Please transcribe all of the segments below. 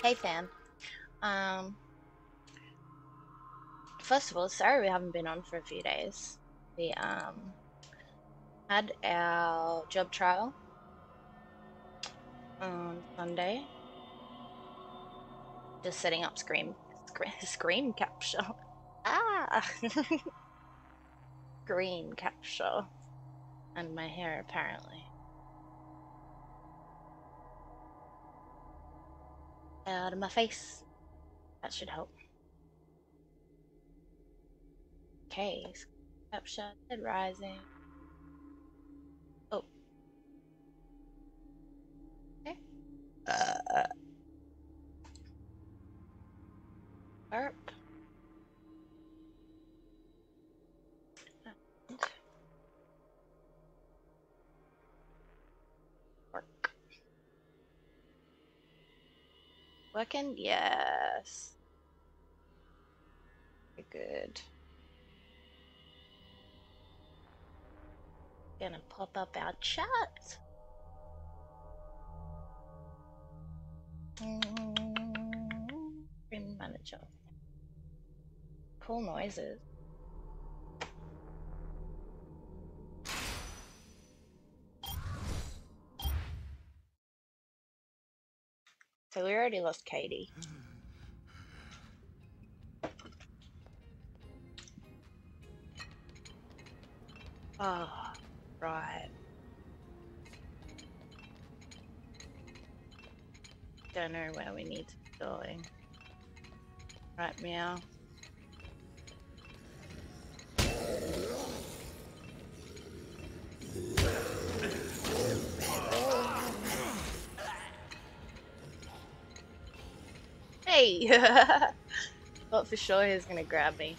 Hey fam. Um, First of all, sorry we haven't been on for a few days. We had our job trial on Sunday. Just setting up screen capture. Ah, screen capture, and my hair apparently out of my face. That should help. Okay, capture, head rising. Oh, okay. Burp. And work. Working? Yes. Very good. Gonna pop up our chat. Screen manager. Cool noises. So we already lost Katie. Oh, right. Don't know where we need to be going. Right, meow. Hey! Thought for sure he was gonna grab me.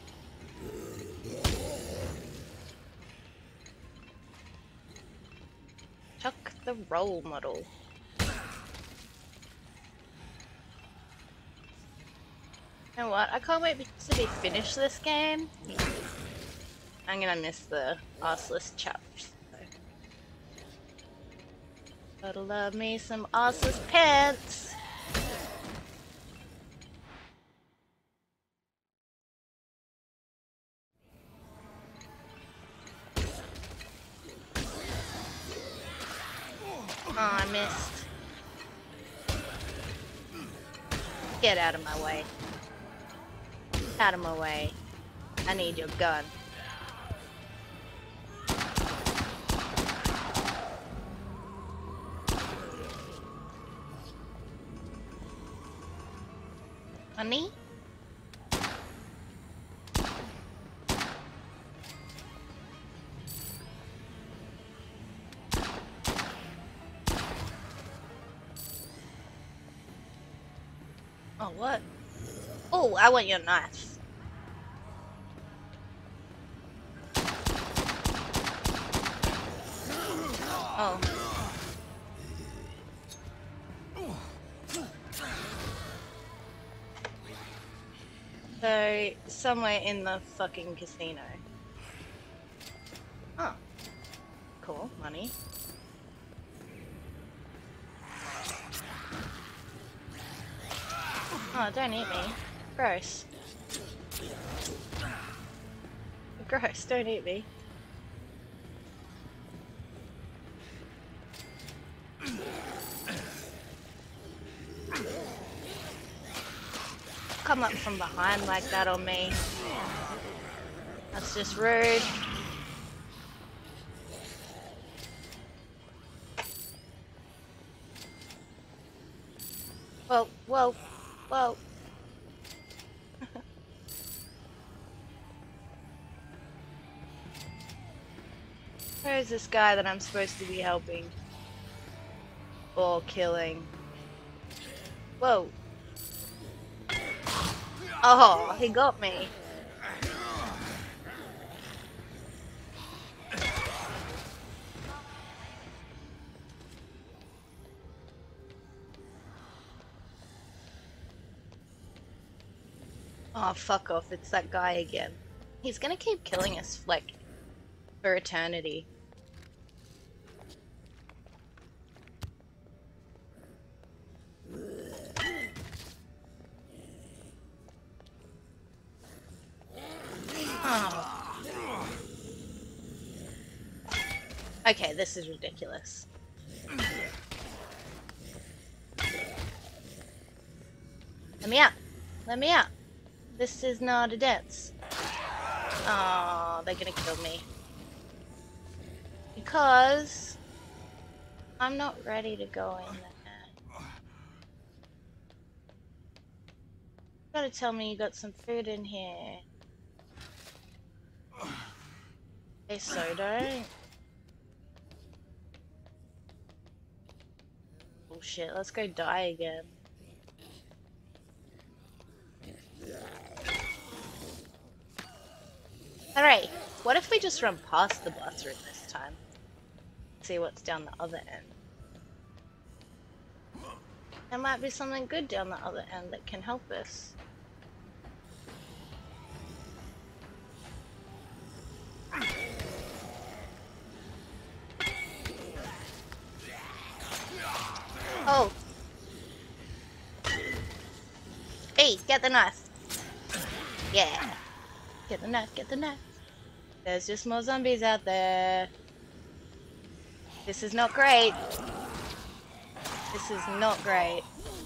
Chuck the role model. You know what? I can't wait to be finished this game. I'm gonna miss the arseless chaps. So. Gotta love me some arseless pants. Oh, I missed. Get out of my way. Out of my way. I need your gun. Honey? Oh, what? Oh, I want your knife. Oh. So, somewhere in the fucking casino. Oh. Cool, money. Oh, don't eat me. Gross. Gross, don't eat me. Come up from behind like that on me. That's just rude. Whoa, whoa, whoa. Where is this guy that I'm supposed to be helping? Or killing? Whoa. Oh, he got me. Oh, fuck off. It's that guy again. He's gonna keep killing us, like, for eternity. Okay, this is ridiculous. Let me out. Let me out. This is not a dance. Oh, they're gonna kill me. Because I'm not ready to go in there. You gotta tell me you got some food in here. They so don't. Bullshit, let's go die again. Alright, what if we just run past the bathroom this time? See what's down the other end. There might be something good down the other end that can help us. Oh! Hey, get the knife! Yeah! Get the knife, get the knife! There's just more zombies out there. This is not great. This is not great.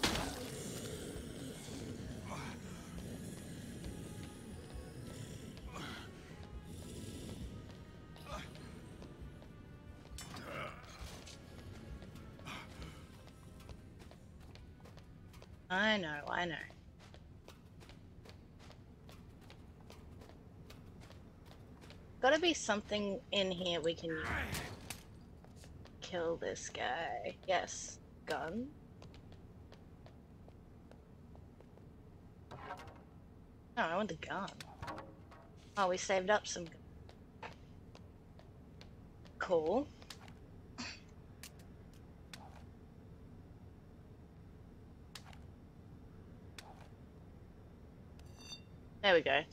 I know, I know. Gotta be something in here we can kill this guy. Yes. Gun. No, I want the gun. Oh, we saved up some gun. Cool. There we go.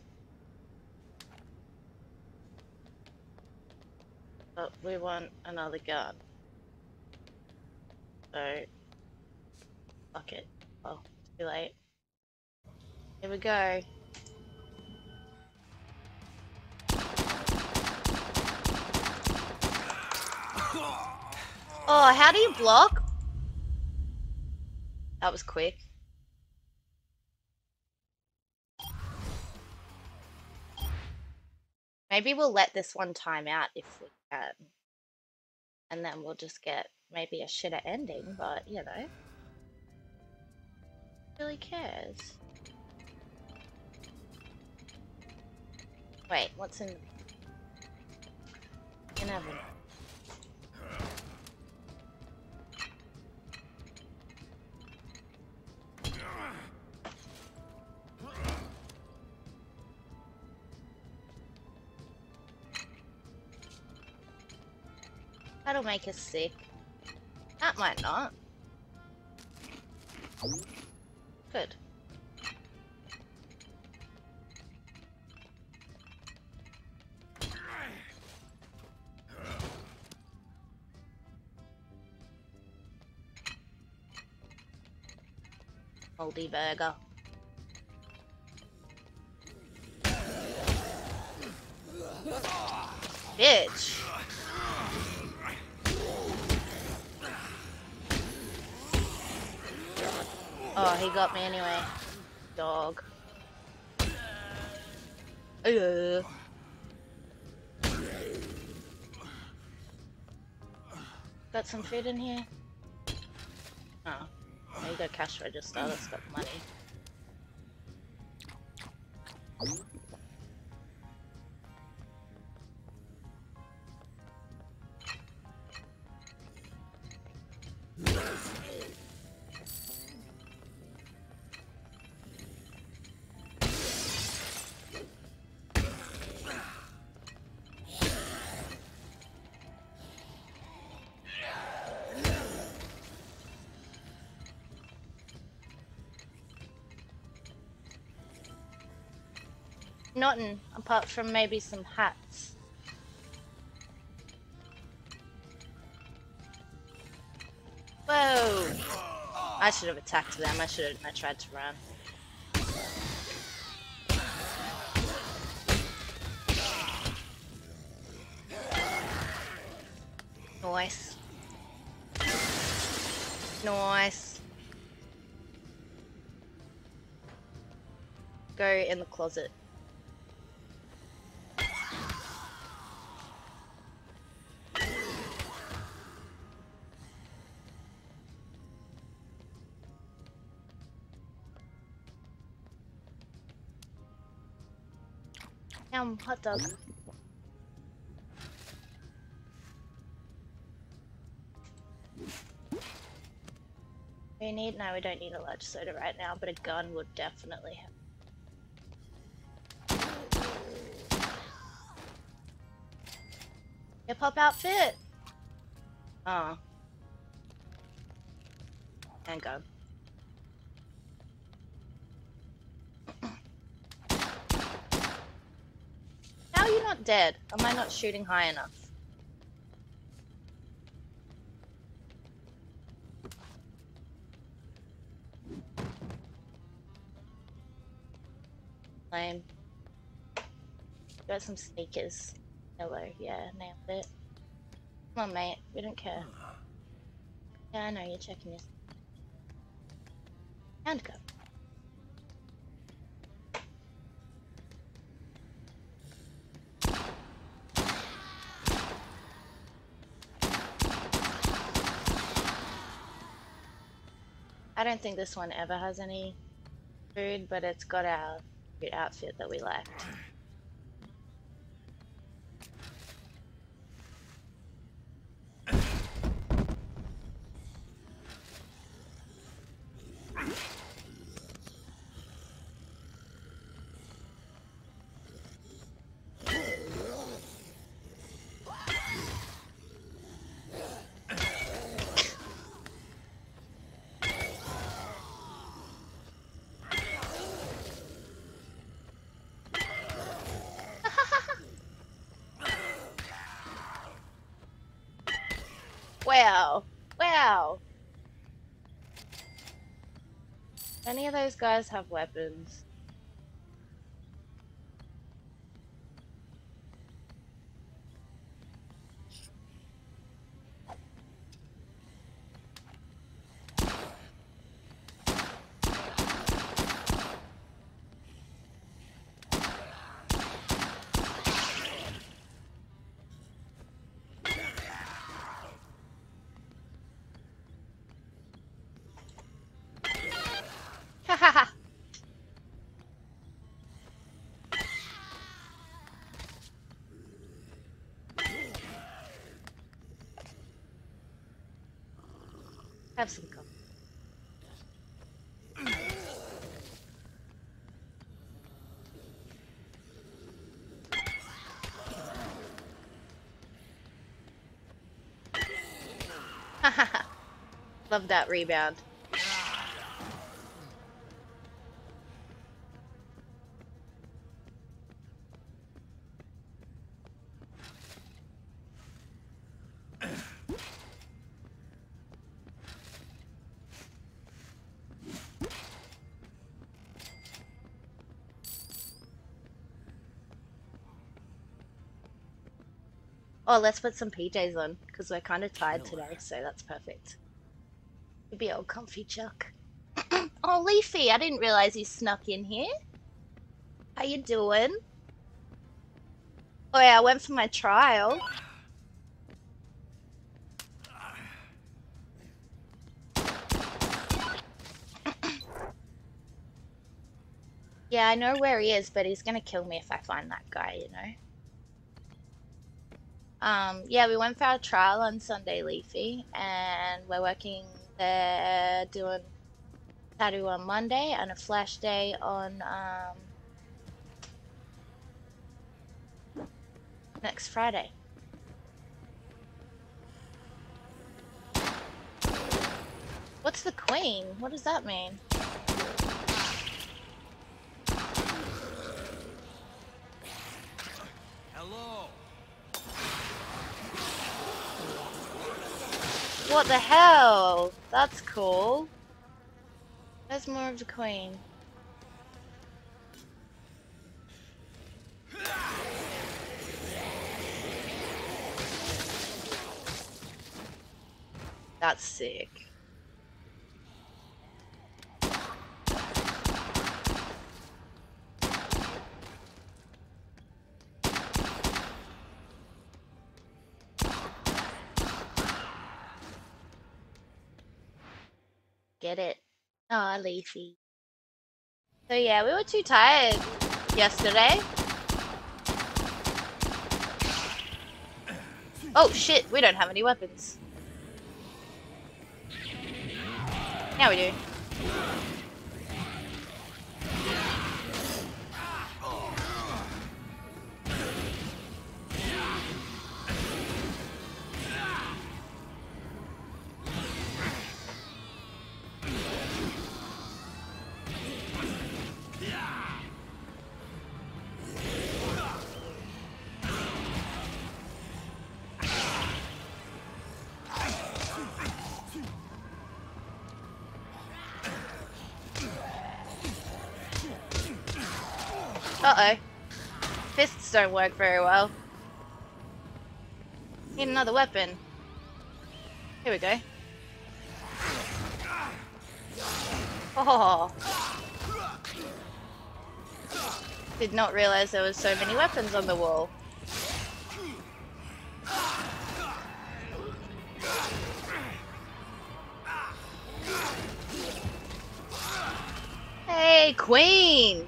But we want another gun. So, fuck it. Oh, too late. Here we go. Oh, how do you block? That was quick. Maybe we'll let this one time out if we can. And then we'll just get maybe a shitter ending, but you know. Who really cares? Wait, what's in the oven? That'll make us sick. That might not. Good. Moldy burger. Bitch. Oh, he got me anyway. Dog. Got some food in here? Oh. There you go, cash register. That's got money. Nothing, apart from maybe some hats. Whoa! I should have attacked them. I tried to run. Nice. Nice. Go in the closet. Hot dog. We need, no, we don't need a large soda right now, but a gun would definitely help. Hip hop outfit. Oh. And go. How are you not dead? Am I not shooting high enough? Lame. Got some sneakers. Hello, yeah, nailed it. Come on, mate. We don't care. Yeah, I know you're checking this. And go. I don't think this one ever has any food, but it's got our cute outfit that we liked. Wow. Wow. Any of those guys have weapons? Hahaha. Have some coffee. Love that rebound. Oh, let's put some PJs on, because we're kind of tired today, so that's perfect. It'd be old comfy Chuck. Oh, Leafy, I didn't realize you snuck in here. How you doing? Oh yeah, I went for my trial. Yeah, I know where he is, but he's gonna kill me if I find that guy, you know? Yeah, we went for our trial on Sunday, Leafy, and we're working there doing tattoo on Monday and a flash day on next Friday. What's the queen? What does that mean? Hello. What the hell? That's cool. There's more of the queen. That's sick. Get it? Oh, Leafy. So yeah, we were too tired yesterday. Oh shit, we don't have any weapons. Now we do. Uh-oh. Fists don't work very well. Need another weapon. Here we go. Oh. Did not realize there was so many weapons on the wall. Hey, Queen!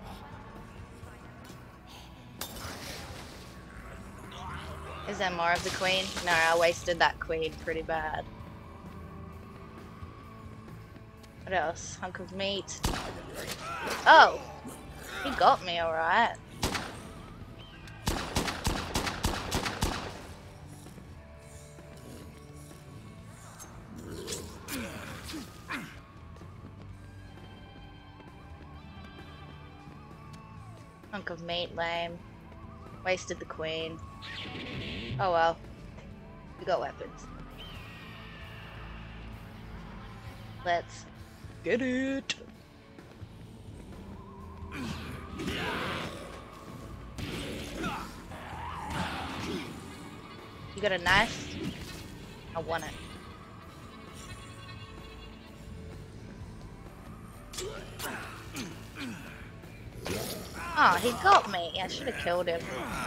Is there more of the Queen? No, I wasted that Queen pretty bad. What else? Hunk of meat. Oh! He got me alright. Hunk of meat, lame. Wasted the Queen. Oh well. We got weapons. Let's get it! You got a knife? I want it. Oh, he got me. I should have killed him.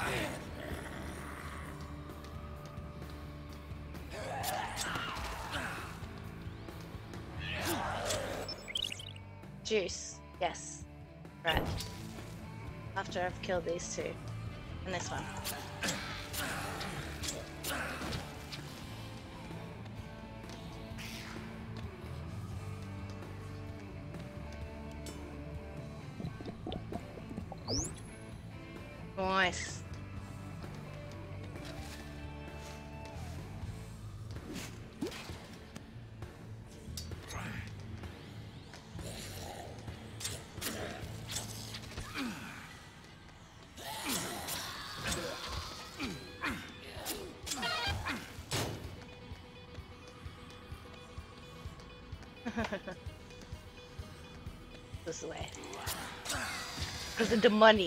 Juice. Yes. Right. After I've killed these two. And this one. Nice. This way. Because of the money.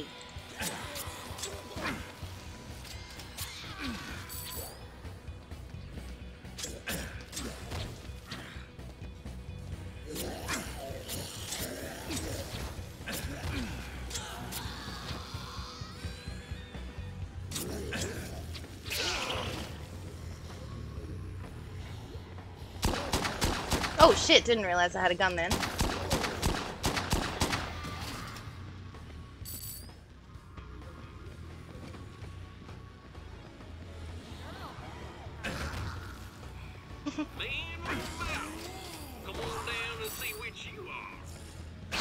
Oh shit, didn't realize I had a gun then. Come on down and see which you are.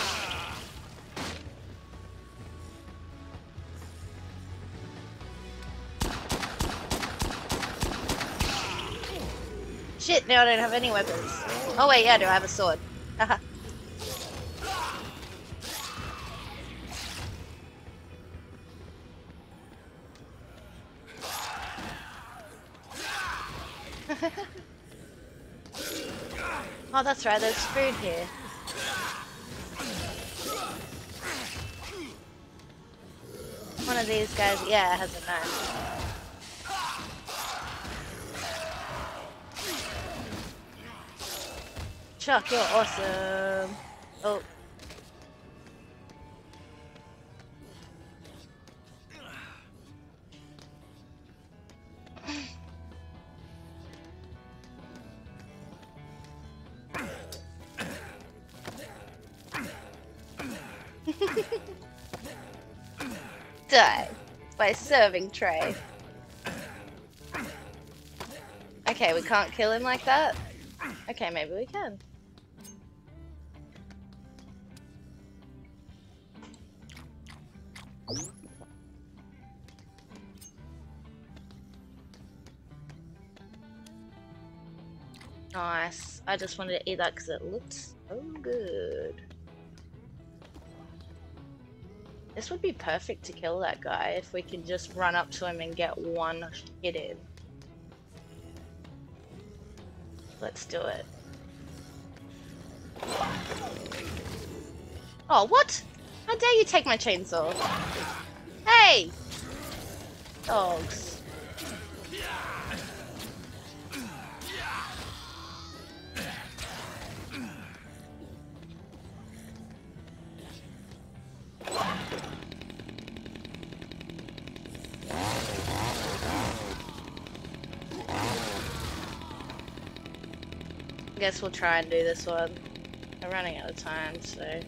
Shit, now I don't have any weapons. Oh wait, yeah, do I have a sword? Haha. Oh, that's right, there's food here. One of these guys, yeah, has a knife. Chuck, you're awesome. Oh. Die by serving tray. Okay, we can't kill him like that? Okay, maybe we can. Nice. I just wanted to eat that because it looks so good. This would be perfect to kill that guy if we could just run up to him and get one hit in. Let's do it. Oh, what? How dare you take my chainsaw? Hey! Dogs. I guess we'll try and do this one. We're running out of time, so...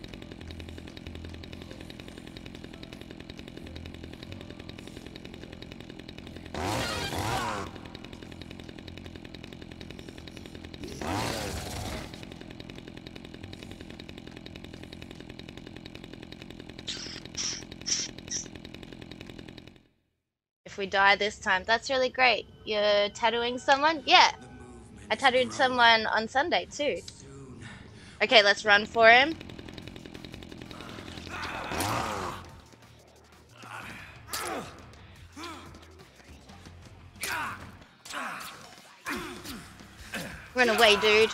If we die this time, that's really great. You're tattooing someone? Yeah. I tattooed someone on Sunday too. Okay, let's run for him. Run away, dude.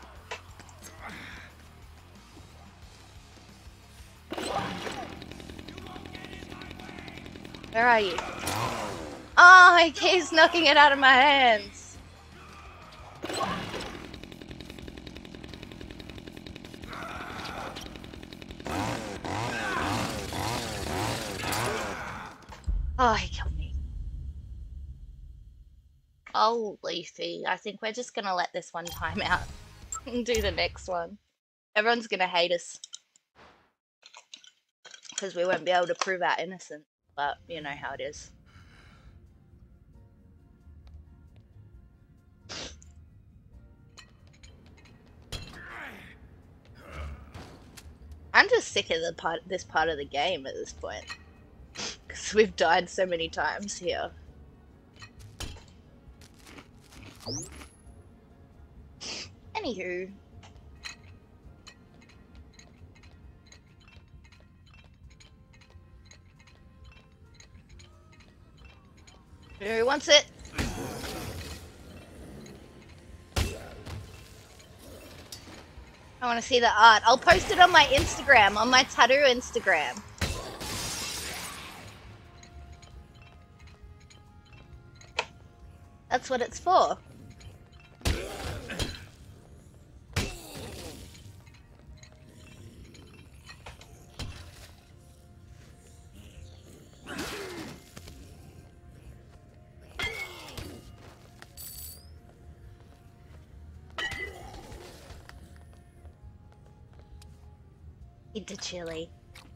Where are you? Oh, he keeps knocking it out of my hands. Oh, he killed me. Oh, Lucy, I think we're just gonna let this one time out and do the next one. Everyone's gonna hate us because we won't be able to prove our innocence, but you know how it is. I'm just sick of this part of the game at this point. Because we've died so many times here. Anywho. Who wants it? I want to see the art. I'll post it on my Instagram, on my tattoo Instagram. That's what it's for. Eat the chili.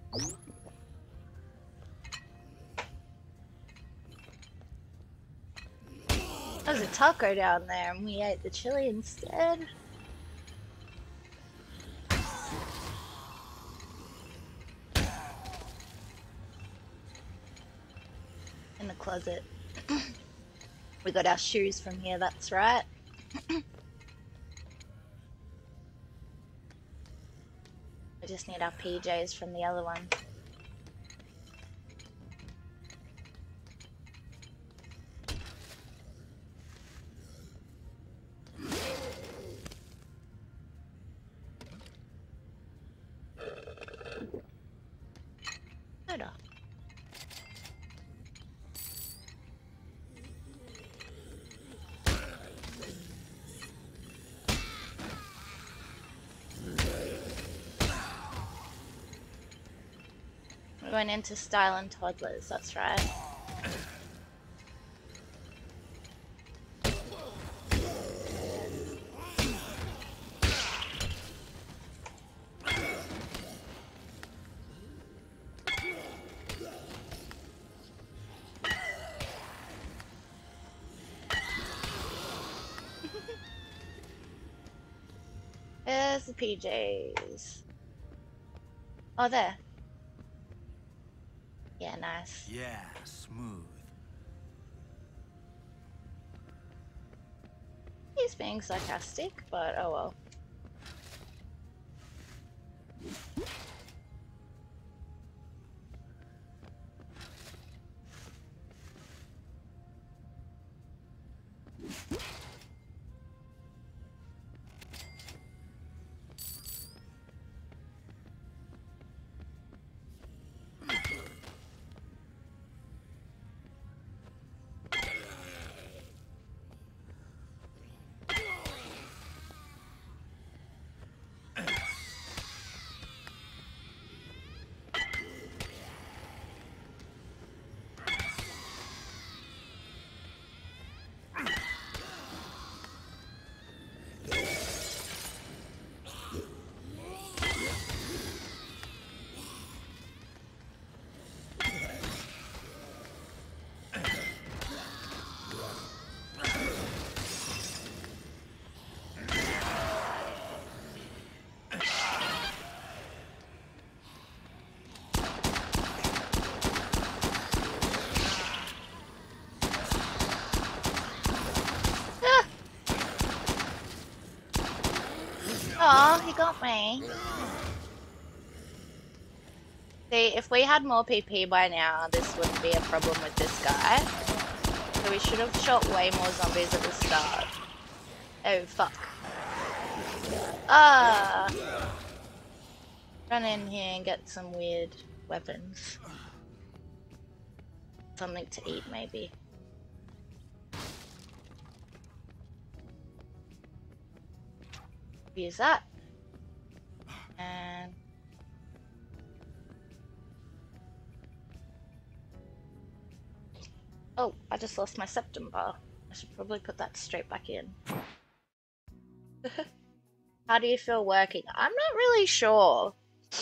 There's a taco down there and we ate the chili instead. In the closet. We got our shoes from here, that's right. We just need our PJs from the other one. Soda. We went into Style and Toddlers, that's right. There's the PJs. Oh, there. Yeah, nice. Yeah, smooth. He's being sarcastic, but oh well. Oh, he got me. See, if we had more PP by now, this wouldn't be a problem with this guy. So we should have shot way more zombies at the start. Oh, fuck. Ah! Run in here and get some weird weapons. Something to eat, maybe. Use that. And oh, I just lost my septum bar. I should probably put that straight back in. How do you feel working? I'm not really sure.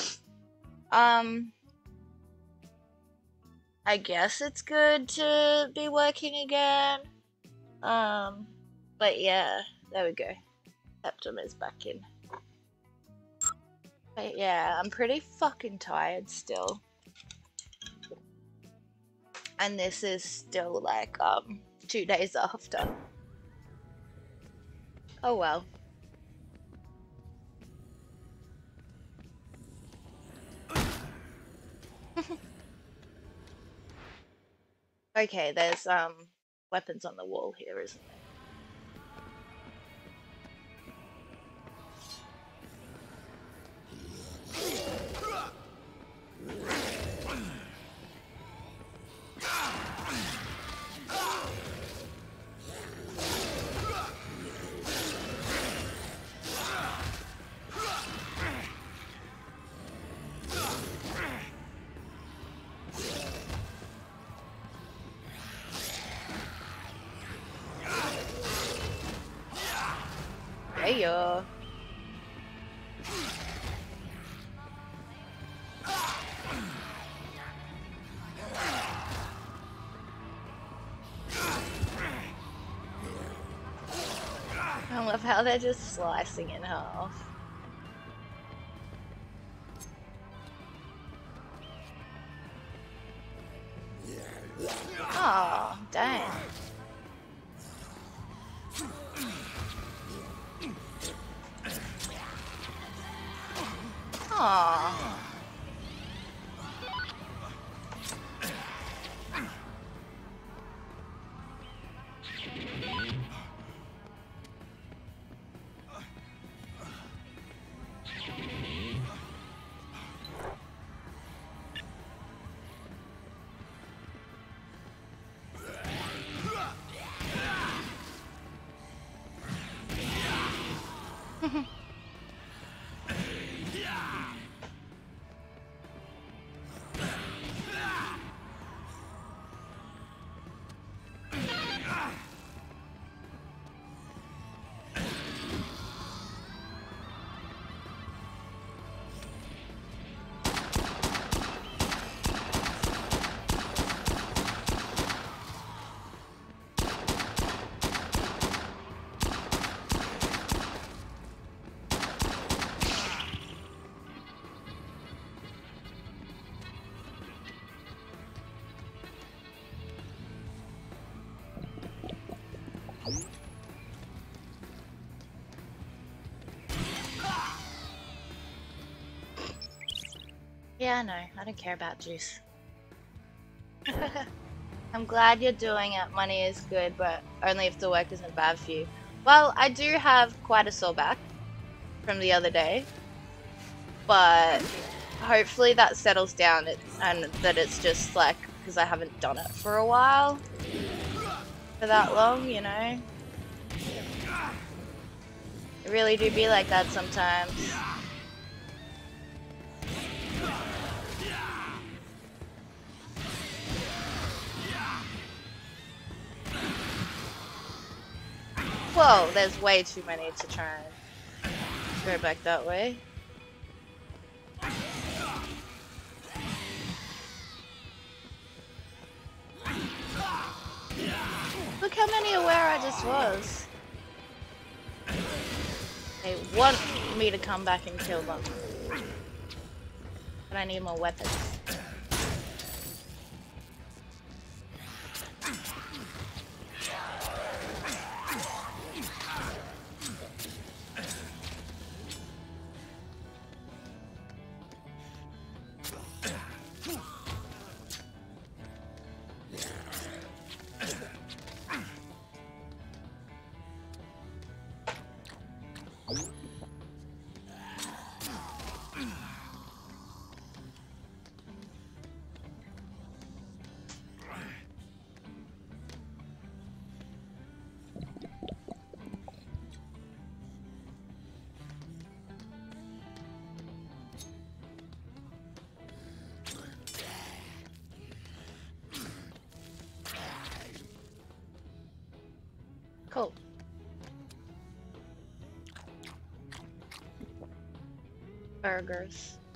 I guess it's good to be working again. But yeah, there we go. Septum is back in. But yeah, I'm pretty fucking tired still. And this is still like 2 days after. Oh well. Okay, there's weapons on the wall here, isn't there? Hey yo. I love how they're just slicing in half. Oh, dang. Aww. Yeah, no, I don't care about juice. I'm glad you're doing it. Money is good, but only if the work isn't bad for you. Well, I do have quite a sore back from the other day, but hopefully that settles down and that it's just like because I haven't done it for a while, for that long, you know? It really do be like that sometimes. Whoa, there's way too many to try and go back that way. Look how many aware I just was. They want me to come back and kill them. But I need more weapons. Cool. Burgers.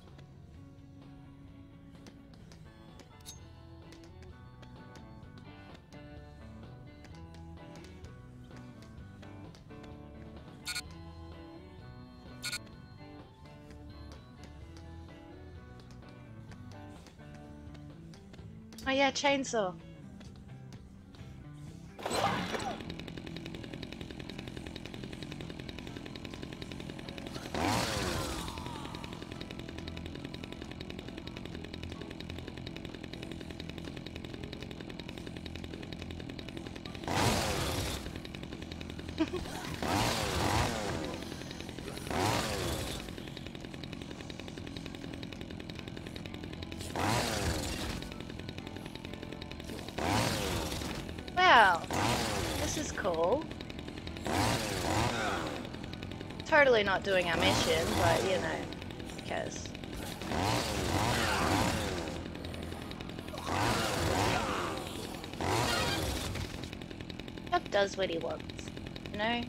Oh yeah, chainsaw. Wow, this is cool. Totally not doing our mission, but you know, who cares? Chuck does what he wants, you know?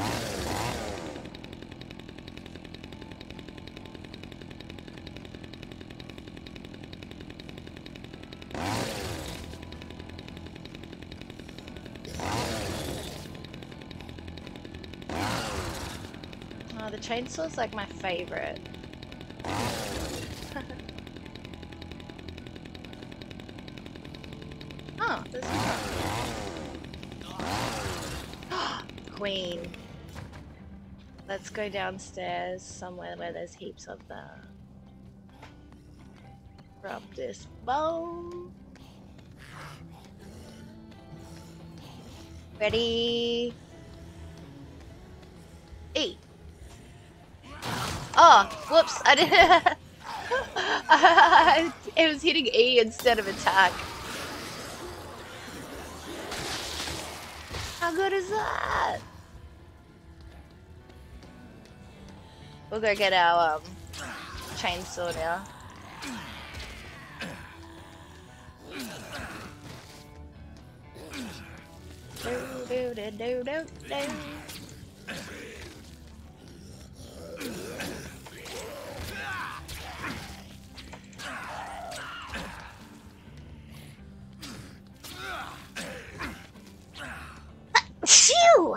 Oh, the chainsaw's like my favorite. Oh, there's more. Queen. Let's go downstairs somewhere where there's heaps of them. Drop this bow. Ready? E. Oh, whoops, I didn't. It was hitting E instead of attack. How good is that? We'll go get our chainsaw now. Do, do, do, do, do. Phew!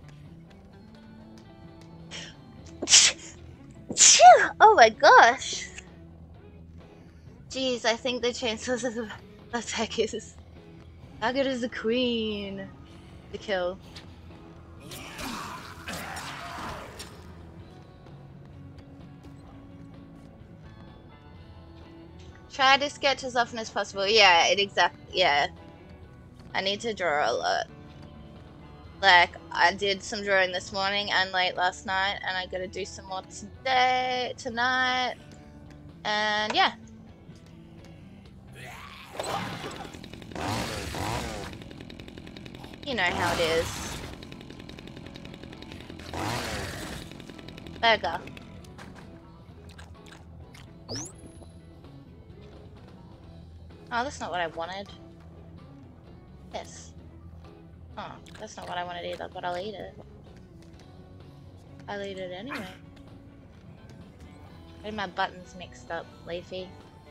Phew! Oh my gosh! Jeez, I think the chances of the attack is... How good is the queen? The kill. Try to sketch as often as possible. Yeah, yeah. I need to draw a lot. Like, I did some drawing this morning and late last night, and I gotta do some more tonight, and yeah. You know how it is. Burger. Oh, that's not what I wanted. Yes. Oh, that's not what I wanted either, but I'll eat it. I'll eat it anyway. Getting my buttons mixed up, Leafy.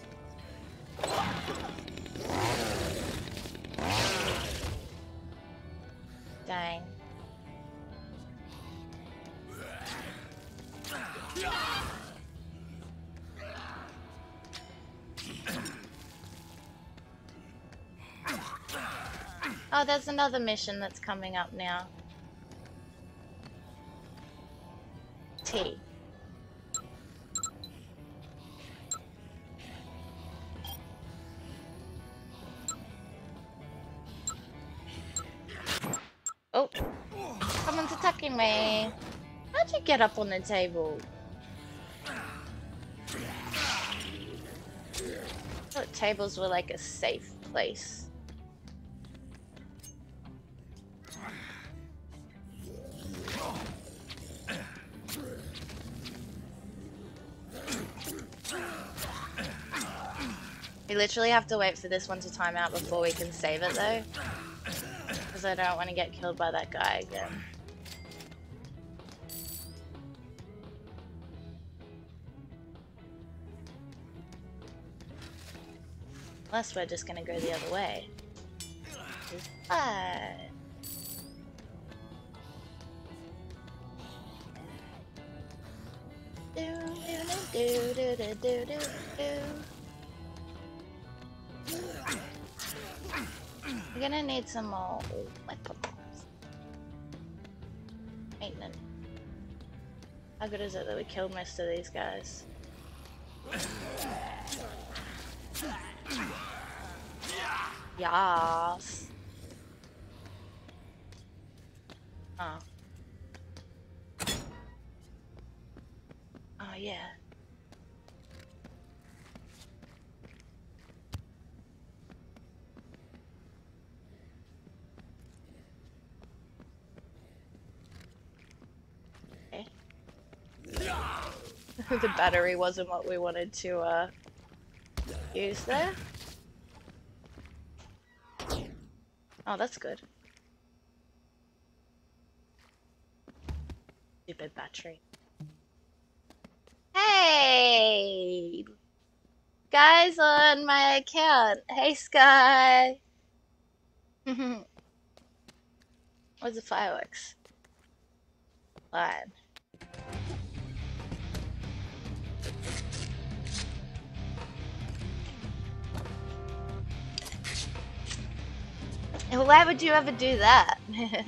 Dang. Oh, there's another mission that's coming up now. T. Oh, someone's attacking me. How'd you get up on the table? I thought tables were like a safe place. We literally have to wait for this one to time out before we can save it though. Because I don't want to get killed by that guy again. Unless we're just going to go the other way. It's fine. We're gonna need some more weapons. Maintenance. How good is it that we killed most of these guys? Yas. Oh. Oh yeah. Okay. The battery wasn't what we wanted to use there. Oh, that's good. Stupid battery. Hey! Guys on my account. Hey, Sky! Where's the fireworks? Fine. Why would you ever do that?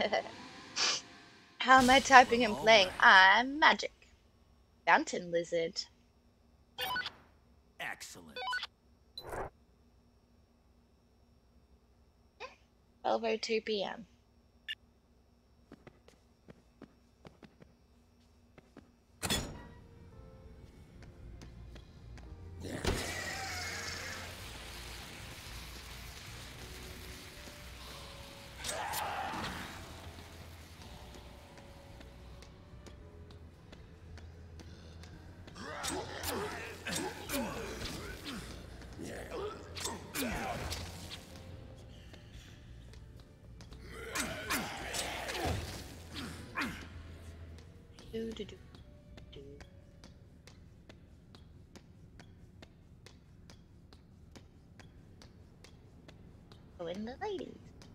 How am I typing and playing? I'm magic. Fountain lizard. Excellent. 12:02 p.m. Go in the ladies.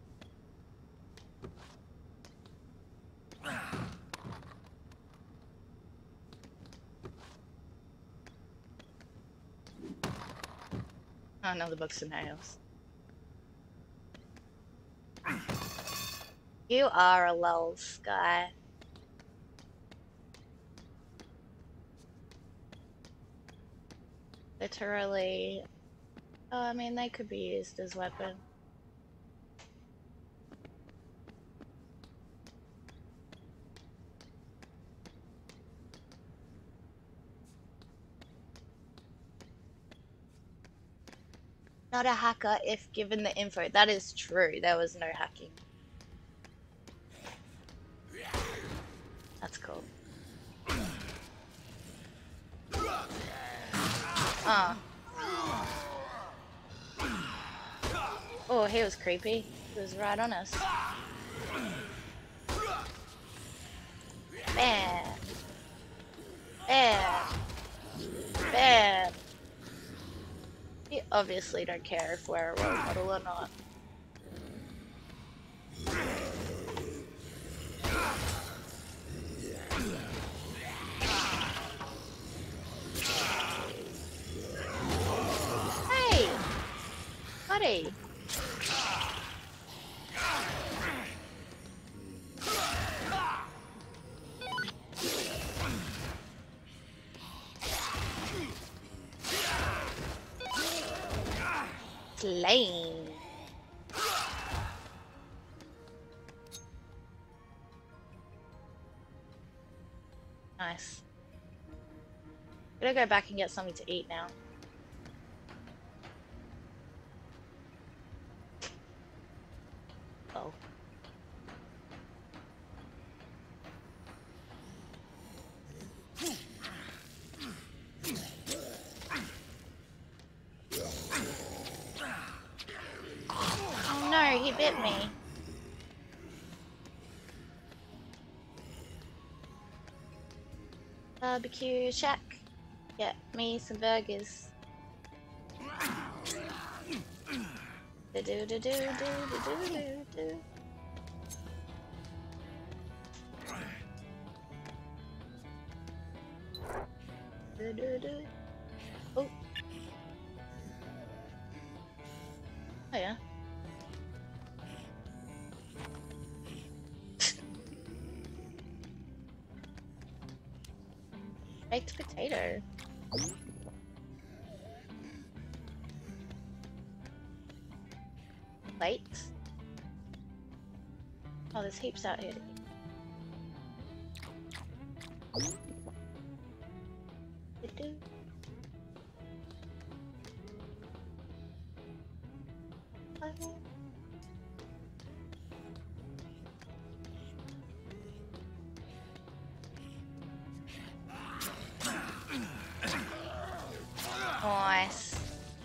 Oh no, the books and nails. You are a lull, Sky. Literally Oh, I mean, they could be used as weapons. Not a hacker if given the info. That is true. There was no hacking. That's cool. Ah. Oh, he was creepy. He was right on us. Bam. Bam. Bam. You obviously don't care if we're a role model or not. Hey! Buddy! Slain. Nice. Gotta go back and get something to eat now. Oh. Oh no, he bit me. Barbecue shack. Get me some burgers. Do do do do do do do do. Do do do. Oh. Oh yeah. Baked potato. Plates. Oh, there's heaps out here. Do-do. Nice.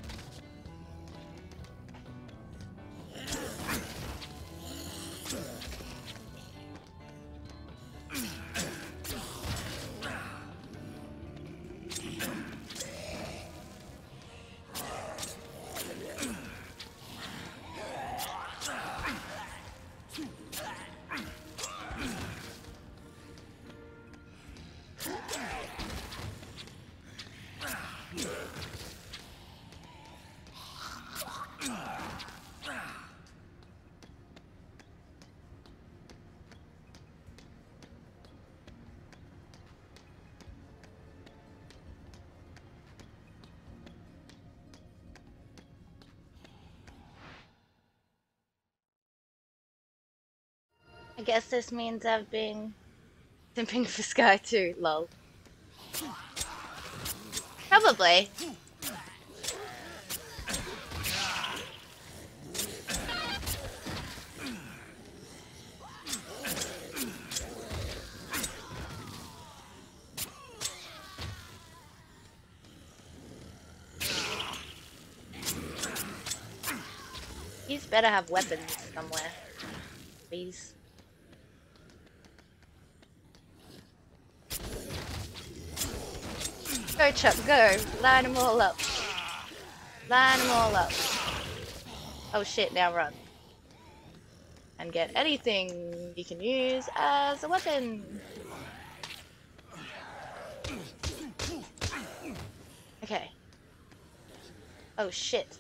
I guess this means I've been simping for Sky too, lol. Probably. He's better have weapons somewhere. Please. Go Chuck, go! Line them all up. Line them all up. Oh shit, now run. And get anything you can use as a weapon. Okay. Oh shit.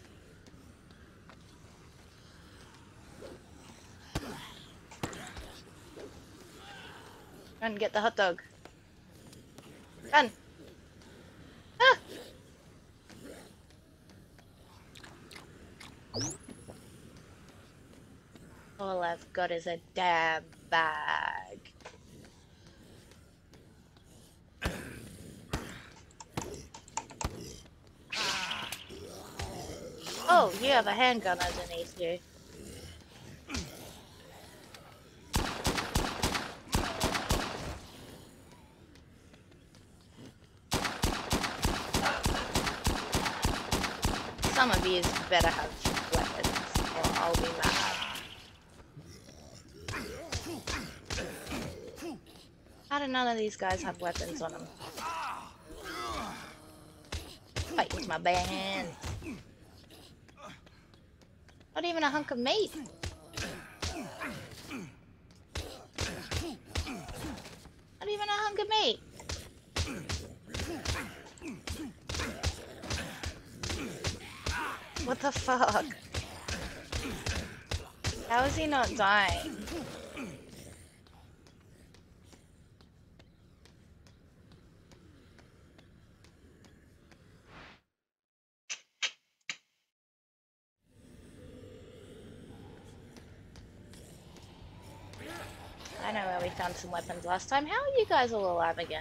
Run, get the hot dog. Run! Ah! All I've got is a damn bag. Oh, you have a handgun underneath you. Some of you better have weapons, or I'll be mad. How do none of these guys have weapons on them? Fight with my band. Not even a hunk of meat. Not even a hunk of meat. What the fuck? How is he not dying? I know where we found some weapons last time. How are you guys all alive again?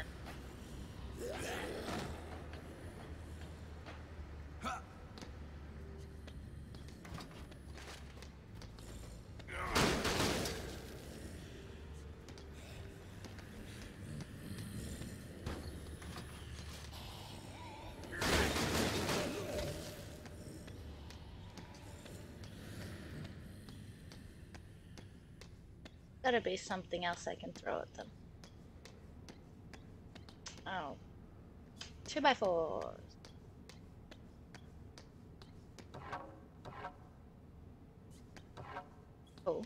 Gotta be something else I can throw at them. Oh. 2x4s. Oh.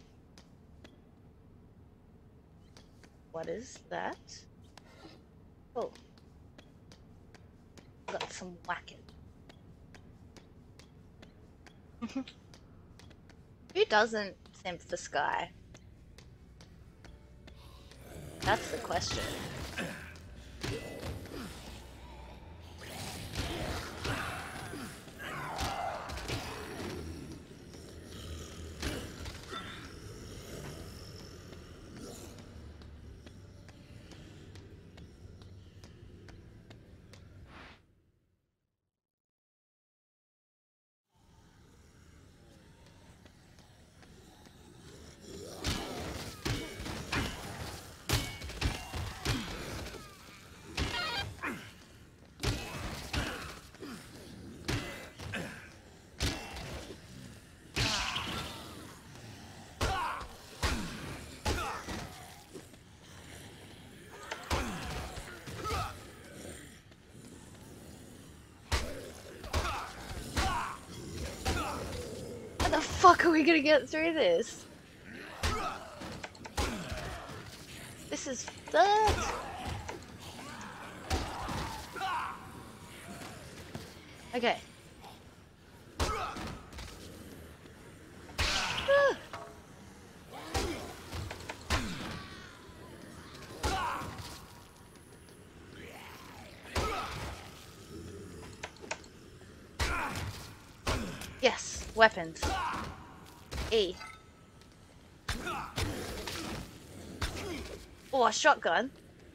What is that? Oh. Got some whacking. Who doesn't simp for Sky? That's the question. How the fuck are we gonna get through this? This is fucked. Okay. Yes, weapons. E. Oh, a shotgun.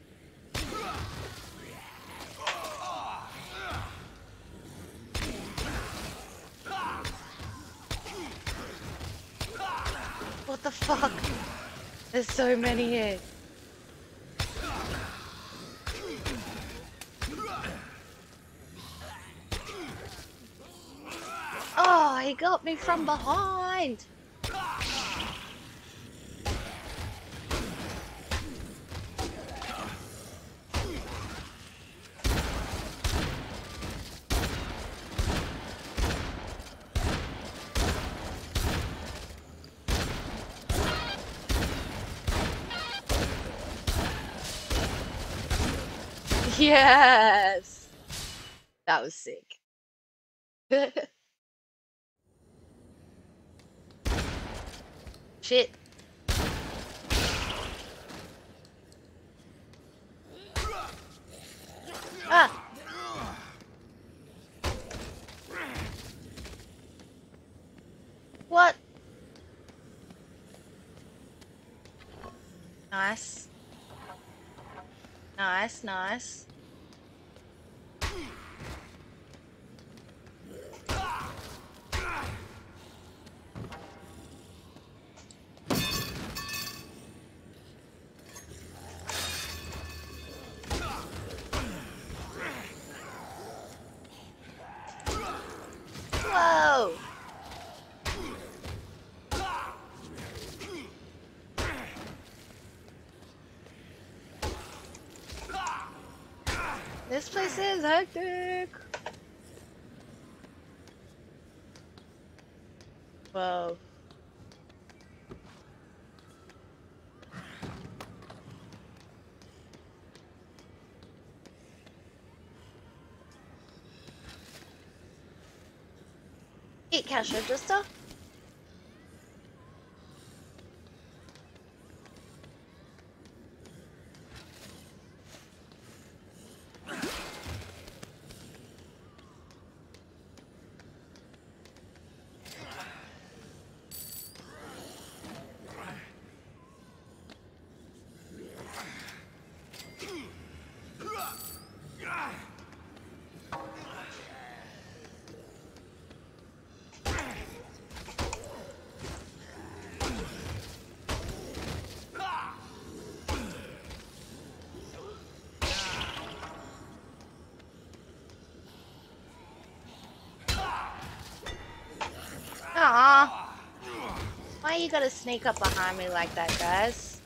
What the fuck? There's so many here. Oh, he got me from behind. Yes! That was sick. Shit. Ah! What? Nice. Nice, nice. Whoa! This place is hectic. Whoa. Eat cash register. Aww. Why you gotta sneak up behind me like that, guys?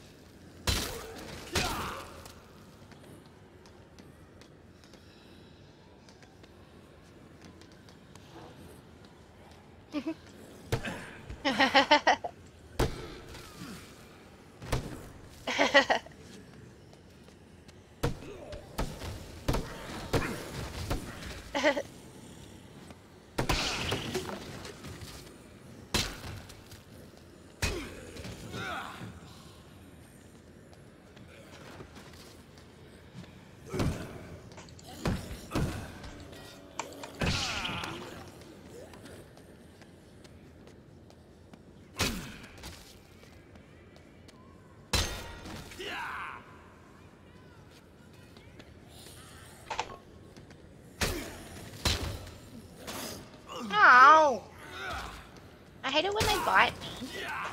Ow! I hate it when they bite me.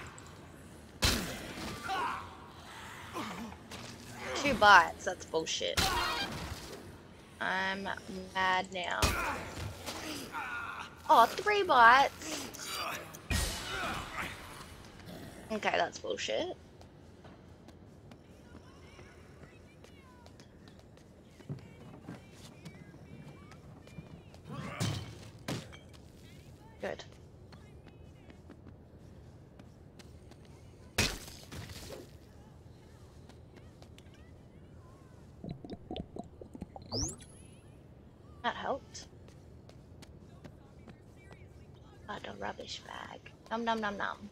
2 bites, that's bullshit. I'm mad now. Oh, 3 bites. Okay, that's bullshit. Good. That helped. Got a rubbish bag. Nom nom nom nom.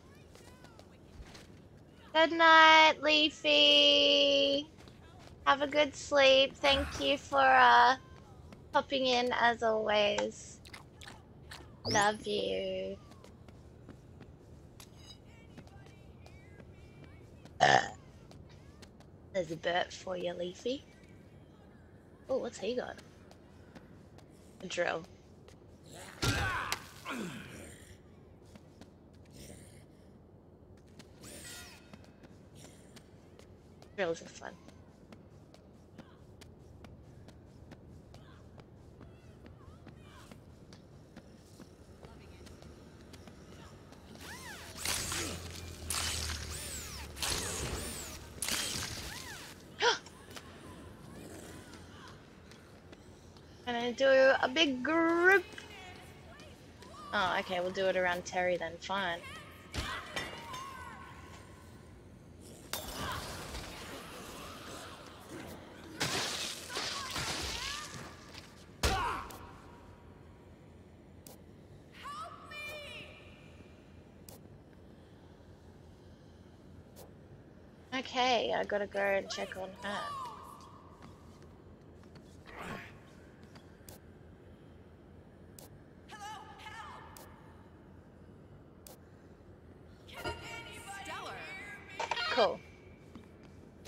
Good night, Leafy. Have a good sleep. Thank you for popping in as always. Love you. There's a burp for you, Leafy. Oh, what's he got? A drill. Drills are fun. I'm gonna do a big group. Oh, okay, we'll do it around Terry then. Fine. Okay, I gotta go and check on her. Cool.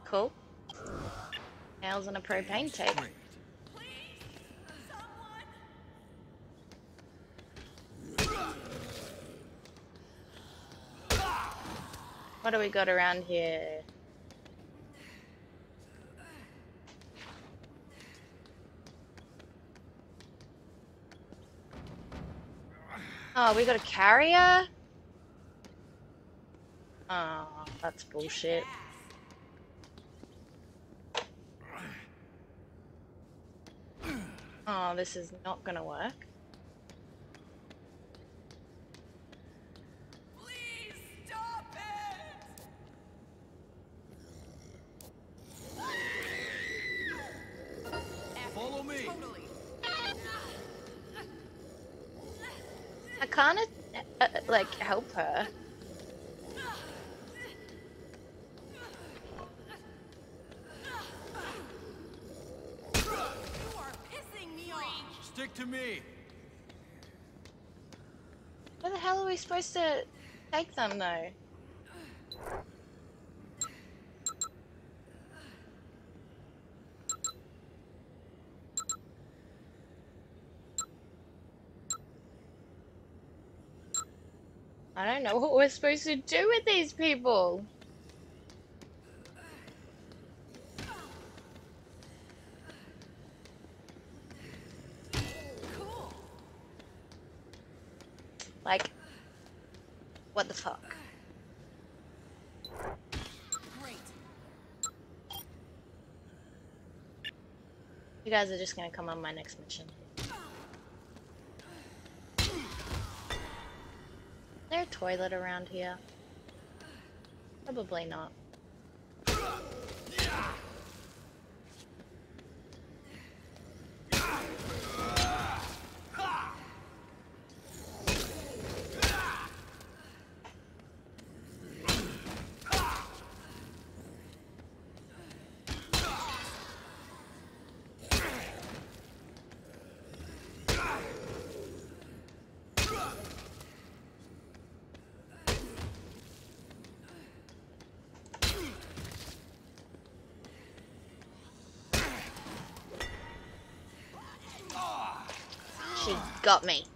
Cool. Nails on a propane tape. What do we got around here? Oh, we got a carrier? Oh, that's bullshit. Oh, this is not gonna work. Please stop it! Follow me. Totally. I can't, like, help her. You are pissing me off. Stick to me. Where the hell are we supposed to take them, though? I don't know what we're supposed to do with these people. Cool. Like, what the fuck? Great. You guys are just gonna come on my next mission. Is there a toilet around here? Probably not. She got me.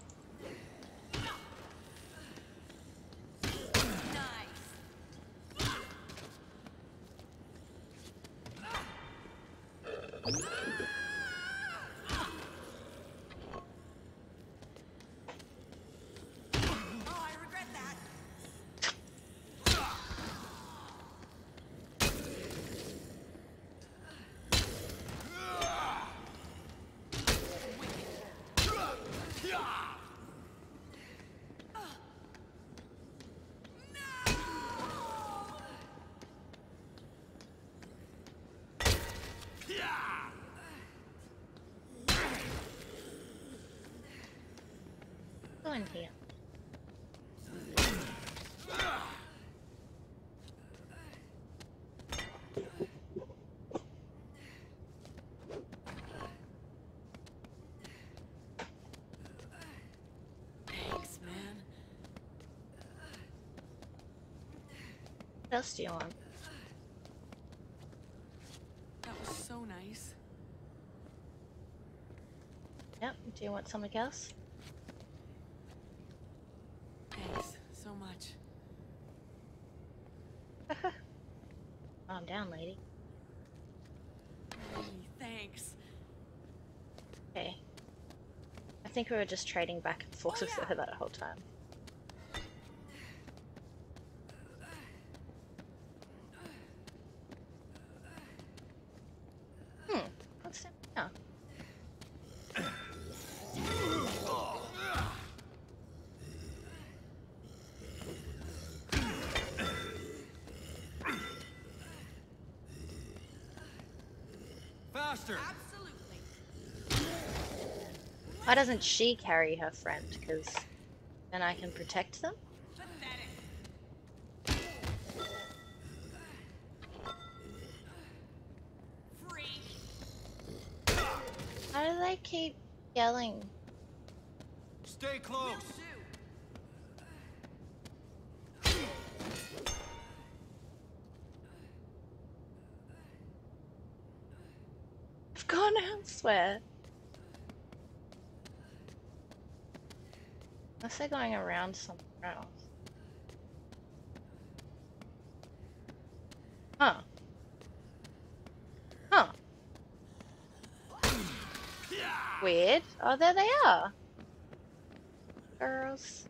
Oh, I regret that. Go in here. Thanks, man. What else do you want? That was so nice. Yep. Do you want something else? Thanks so much. Calm down, lady. Hey, thanks. Okay. I think we were just trading back and forth with her that whole time. What's that now? Faster. Absolutely. Why doesn't she carry her friend? Because then I can protect them? Pathetic. Freak. How do they keep yelling? Stay close. I've gone elsewhere. Unless they're going around somewhere else. Huh. Huh. Weird. Oh, there they are. Girls.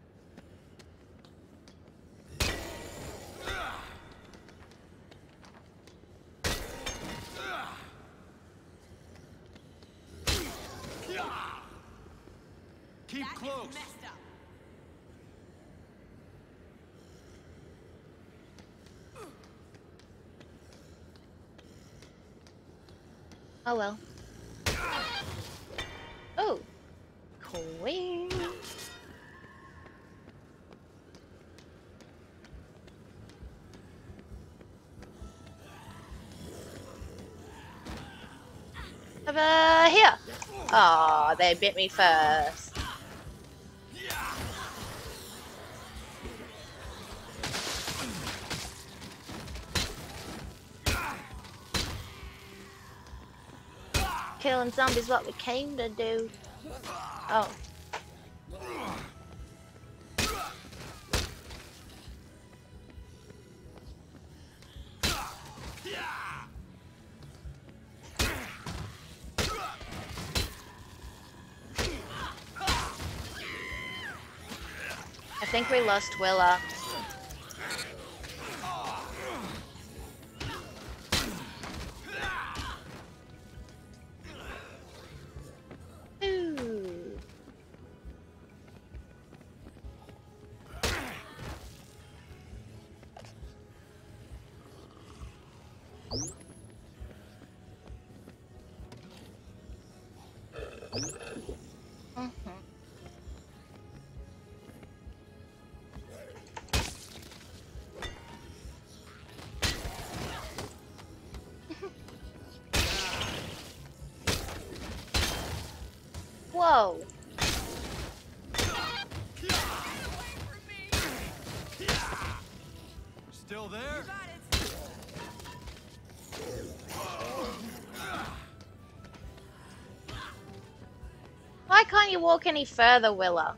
Keep close. Oh well. Oh. Queen. Over here. Oh, they bit me first. Killing zombies what we came to do. Oh. I think we lost Willa. Ooh. Whoa. Still there? Why can't you walk any further, Willa?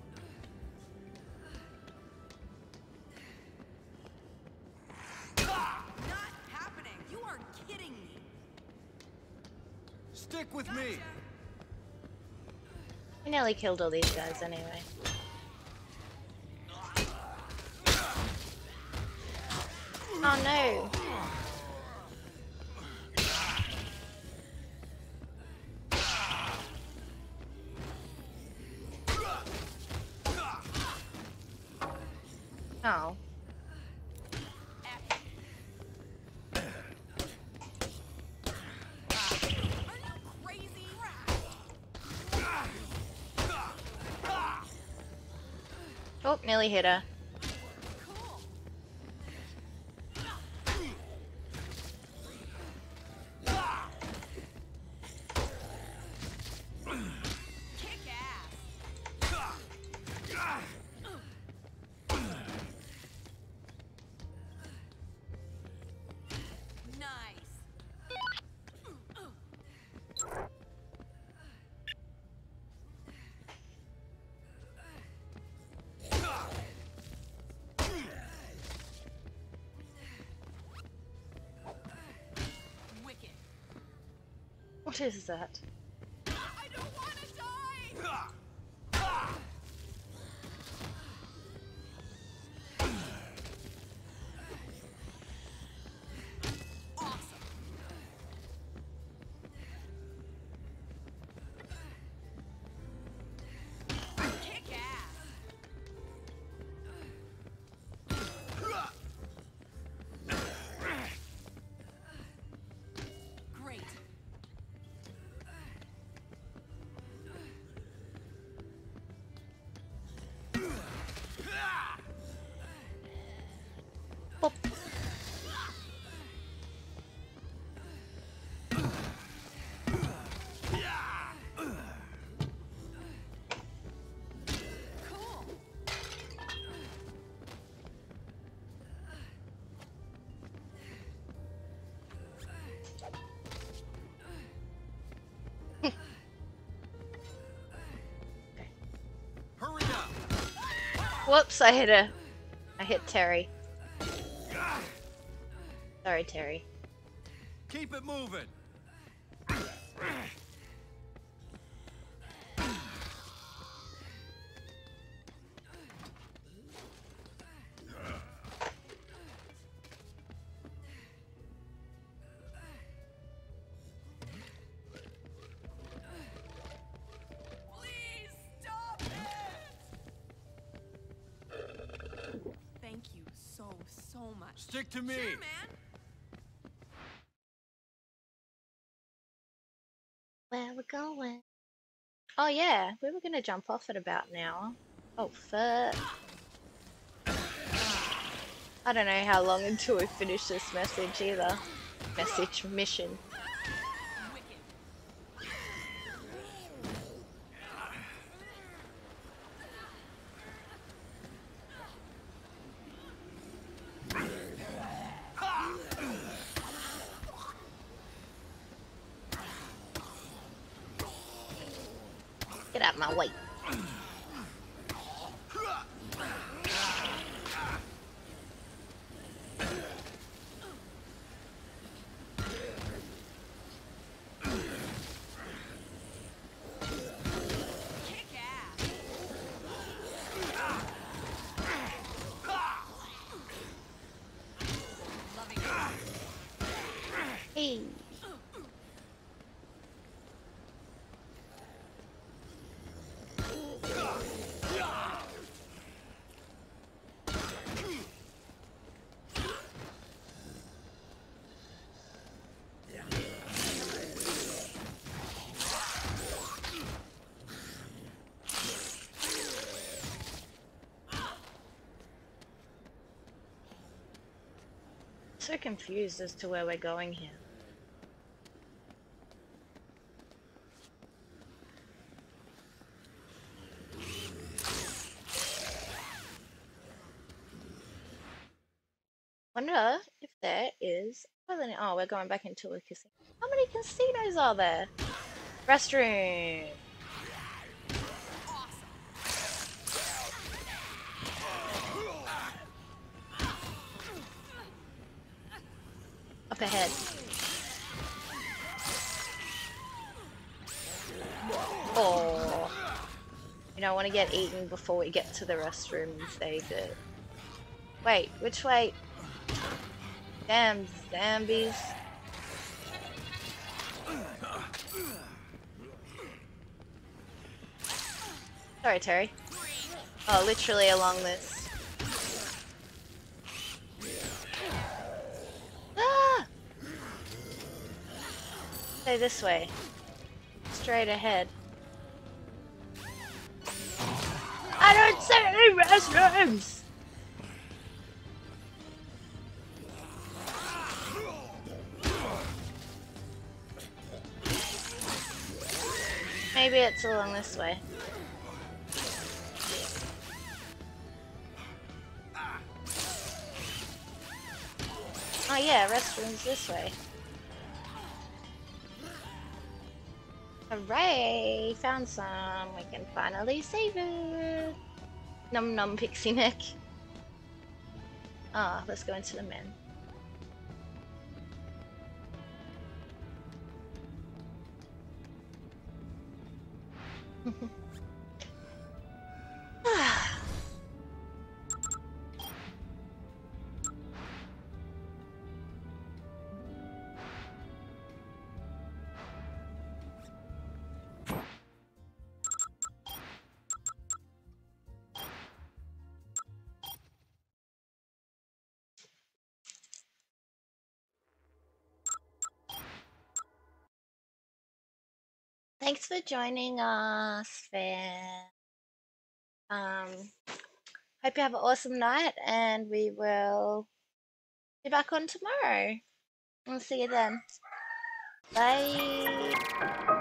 Not happening. You are kidding me. Stick with me. We nearly killed all these guys anyway. Oh no. Oh. Oh, nearly hit her. What is that? I don't want to die. Whoops, I hit Terry. Sorry, Terry. Keep it moving. Please stop it! Thank you so much. Stick to me. Sure, man. Where we're going? Oh yeah, we were gonna jump off at about an hour. Oh fuck. I don't know how long until we finish this message either. Mission. Get out of my way. Kick ass. Loving it. Hey. So confused as to where we're going here. Wonder if there is. Oh, we're going back into a casino. How many casinos are there? Restroom. Up ahead. Oh. You don't want to get eaten before we get to the restrooms, they do. Wait, which way? Damn zombies. Sorry, Terry. Oh, literally along this. Ah! Stay this way. Straight ahead. I don't see any restrooms! Maybe it's along this way. Oh yeah, restrooms this way. Hooray! Found some. We can finally save it. Num num pixie neck. Ah, let's go into the men. Thanks for joining us, fan. Hope you have an awesome night, and we will be back on tomorrow. We'll see you then. Bye.